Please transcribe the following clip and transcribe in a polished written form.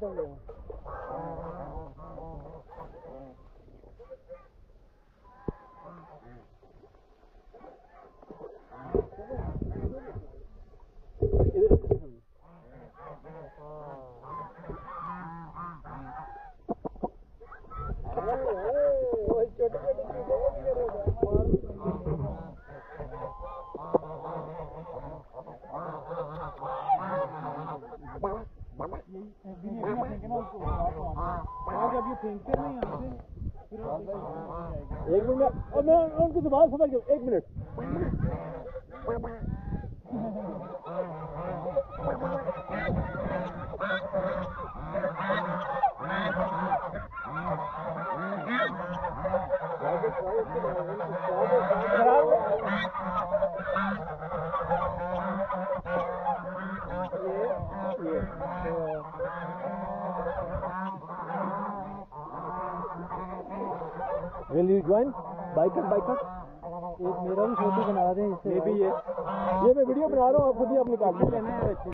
एक मिनट और मैं उनकी जुबान समझ गया। एक minute Will you join? Biker एक मेरा भी फोटो बना रहे हैं इससे। ये भी मैं वीडियो बना रहा हूँ, आप खुद ही आप निकाल लेना है।